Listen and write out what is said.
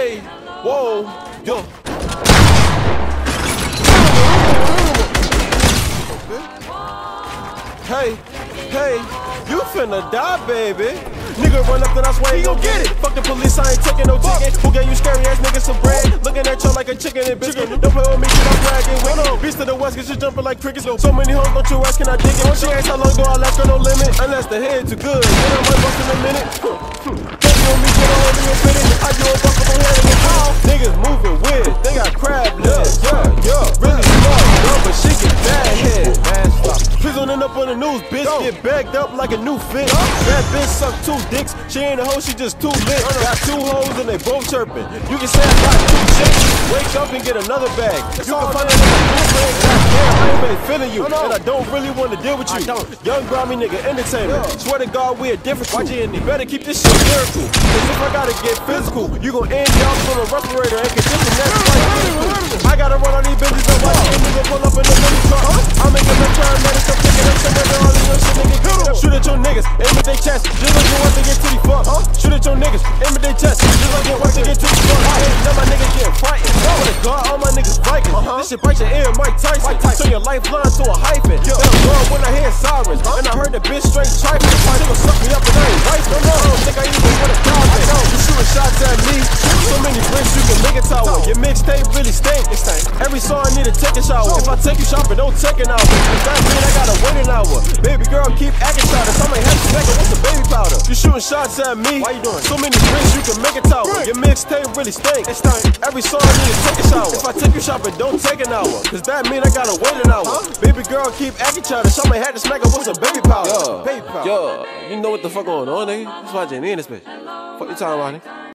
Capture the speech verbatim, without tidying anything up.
Hey, whoa, yo. Hey, hey, you finna die, baby. Nigga run up, then I swear he gon' get it. Fuck the police, I ain't taking no ticket. Who gave you scary ass niggas some bread? Looking at you like a chicken and biscuit. Don't play with me, shit, I'm bragging. Wait on, beast to the west, cause you jumping like crickets. So many hoes, don't you ask, can I dig it? She asks how long do I last, girl, no limit. Unless the head too good, then I might bust in a minute. Take you on me, get a hold of your fitting. I do a buck up on head in the cow. Niggas moving weird, they got crab legs. Yeah, yeah, really smart, girl, but she get bad head. Please don't end up on the news, bitch. Get bagged up like a new fit. That bitch suck two dicks. She ain't a hoe, she just too lit. Got two hoes and they both chirping. You can say I got two chicks. Wake up and get another bag. You can find a nigga new friend. Goddamn, I ain't really feeling you. And I don't really want to deal with you. Young grimy nigga entertainer. Swear to God, we a different crew. You better keep this shit lyrical. Cause if I gotta get physical, you gon' end up on a respirator and condition that's like physical. I gotta run on these bitches and watch a nigga pull up in the mini truck. I'm making them paramedics, I'm picking up some of all these little shit niggas. Shoot at your niggas, aim at their chest. Just like you want to get titty fucked. Huh? Shoot at your niggas, aim at their chest. Just like you want to get titty fucked. Now my niggas getting frightened. For the God, all my niggas Vikings. Uh-huh. This shit bite your ear, Mike Tyson. Mike Tyson. Turn your lifeline to a hyphen. Then I'm gone when I hear sirens. Huh? And I heard the bitch straight trifling. My nigga suck me up and I ain't right. No, no, I don't think I even wanna die. You shooting shots at me. So many bricks you can make a tower. Your mixtape really stink. Every song need to take a shower. If I take you shopping, don't take an hour. If that mean I gotta wait an hour. Baby girl, keep acting childish. I might have to make it with some baby powder. You shooting shots at me. Why you doing? So many bricks you can make a tower. Your mixtape really stink. Every song need to take a shower. If I take you shopping, don't take an hour. Cause that mean I gotta wait an hour. Huh? Baby girl, keep acting childish. I might have to smack her with some baby powder. Yo, baby powder. Yo, you know what the fuck going on, nigga? That's why I ain't in this bitch. Fuck you talking about, nigga?